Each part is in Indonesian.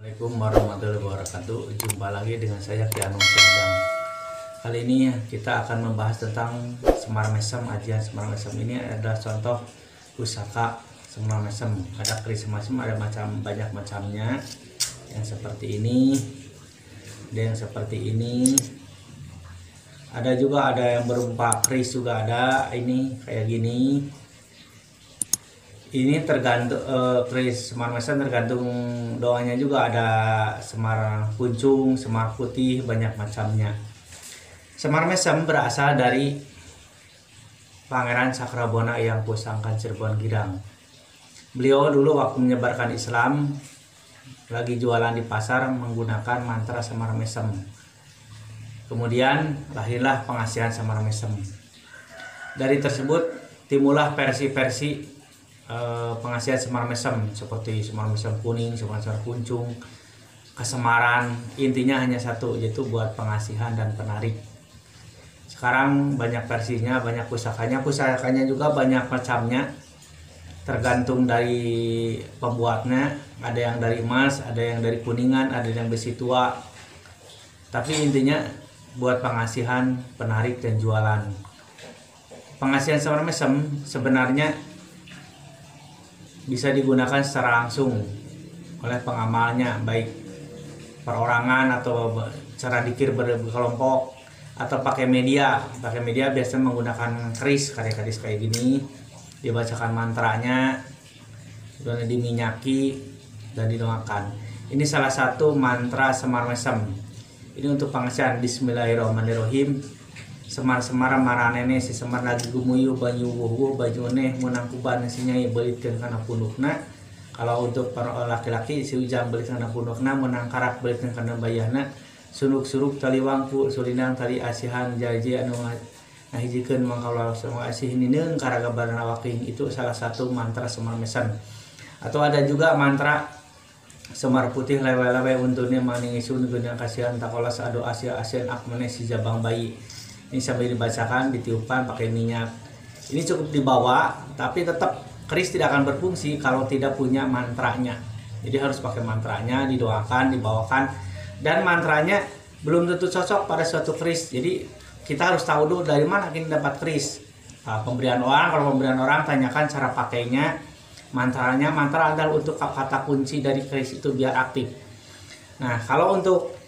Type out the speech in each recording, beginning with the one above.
Assalamualaikum warahmatullahi wabarakatuh. Jumpa lagi dengan saya Ki Anung Sumedang. Kali ini kita akan membahas tentang semar mesem. Ajian semar mesem ini adalah contoh pusaka semar mesem. Ada keris mesem, ada banyak macamnya. Yang seperti ini, ada yang seperti ini. Ada juga ada yang berupa keris juga ada. Ini kayak gini. Ini tergantung keris semar mesem tergantung doanya juga, ada semar kuncung, semar putih, banyak macamnya. Semar mesem berasal dari Pangeran Cakrabona yang Pusangkan Cirebon Gidang. Beliau dulu waktu menyebarkan Islam lagi jualan di pasar menggunakan mantra semar mesem. Kemudian lahirlah pengasihan semar mesem. Dari tersebut timbullah versi-versi pengasihan semar mesem seperti semar mesem kuning, semar mesem kuncung, kesemaran. Intinya hanya satu, yaitu buat pengasihan dan penarik. Sekarang banyak versinya, banyak pusakanya juga banyak macamnya, tergantung dari pembuatnya. Ada yang dari emas, ada yang dari kuningan, ada yang besi tua. Tapi intinya buat pengasihan, penarik, dan jualan. Pengasihan semar mesem sebenarnya bisa digunakan secara langsung oleh pengamalnya, baik perorangan atau cara dikir berkelompok, atau pakai media. Pakai media biasanya menggunakan keris kayak gini, dibacakan mantranya, kemudian diminyaki dan didoakan. Ini salah satu mantra semar mesem. Ini untuk pengasihan. Bismillahirrahmanirrahim. Semar-semar maranene si semar lagi gumuyu banyu wuhu banyune munang kuban sinyai belitkeun kana pundukna. Kalau untuk para laki-laki si ujang belitkeun kana pundukna, munang karak belitkeun kana bayahna, sunuk-suruk tali wangku sulinang tali asihan jaji anu ngahijikeun mangkaula semua asih nineung karagabarna waking. Itu salah satu mantra semar mesem. Atau ada juga mantra semar putih lewe-lewe untune maningisun geunang kasihan takolas ado asia-asian akmene si jabang bayi. Ini sambil dibacakan, ditiupkan pakai minyak. Ini cukup dibawa, tapi tetap keris tidak akan berfungsi kalau tidak punya mantranya. Jadi harus pakai mantranya, didoakan, dibawakan. Dan mantranya belum tentu cocok pada suatu keris. Jadi kita harus tahu dulu dari mana kita dapat keris. Nah, kalau pemberian orang tanyakan cara pakainya, mantranya. Mantra adalah untuk kata kunci dari keris itu biar aktif. Nah, kalau untuk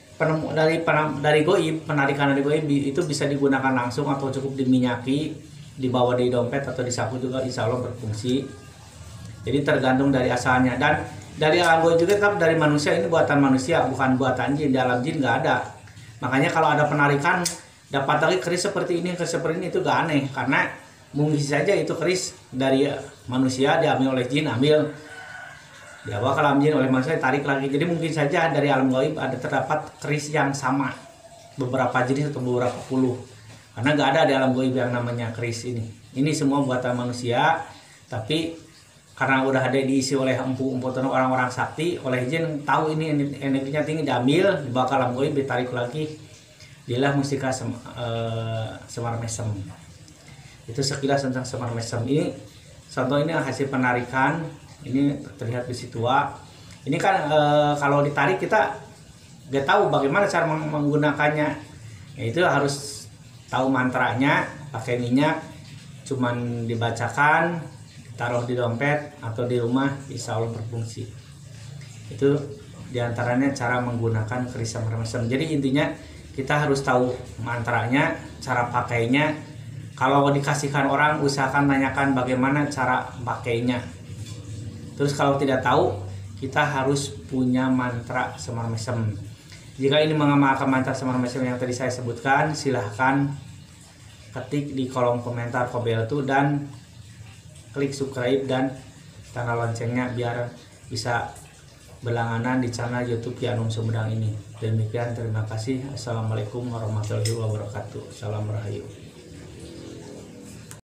dari goib, penarikan dari goib itu bisa digunakan langsung atau cukup diminyaki, dibawa di dompet atau di saku juga insya Allah berfungsi. Jadi tergantung dari asalnya. Dan dari alam goib juga tetap dari manusia, ini buatan manusia bukan buatan jin. Di alam jin nggak ada. Makanya kalau ada penarikan dapat lagi keris seperti ini, keris seperti ini, itu gak aneh, karena mungkin saja itu keris dari manusia diambil oleh jin, dibawa ke alam jin oleh manusia, tarik lagi. Jadi mungkin saja dari alam gaib ada terdapat keris yang sama, beberapa jenis atau beberapa puluh, karena nggak ada di alam gaib yang namanya keris ini. Ini semua buatan manusia, tapi karena udah ada diisi oleh empu-empu orang-orang sakti, oleh jin tahu ini energinya tinggi, diambil, dibawa ke alam gaib, ditarik lagi. Dialah mustika semar mesem. Itu sekilas tentang semar mesem. Ini contoh, ini hasil penarikan. Ini terlihat besi tua. Ini kan kalau ditarik kita gak tahu bagaimana cara menggunakannya. Ya, itu harus tahu mantranya, pakai minyak, cuman dibacakan, taruh di dompet atau di rumah, insya Allah berfungsi. Itu diantaranya cara menggunakan keris semar mesem. Jadi intinya kita harus tahu mantranya, cara pakainya. Kalau dikasihkan orang, usahakan tanyakan bagaimana cara pakainya. Terus kalau tidak tahu, kita harus punya mantra semar mesem. Jika ini mengamalkan mantra semar mesem yang tadi saya sebutkan, silahkan ketik di kolom komentar Kobeltu dan klik subscribe dan tanda loncengnya biar bisa berlangganan di channel YouTube Ki Anung Sumedang ini. Demikian, terima kasih. Assalamualaikum warahmatullahi wabarakatuh. Salam rahayu.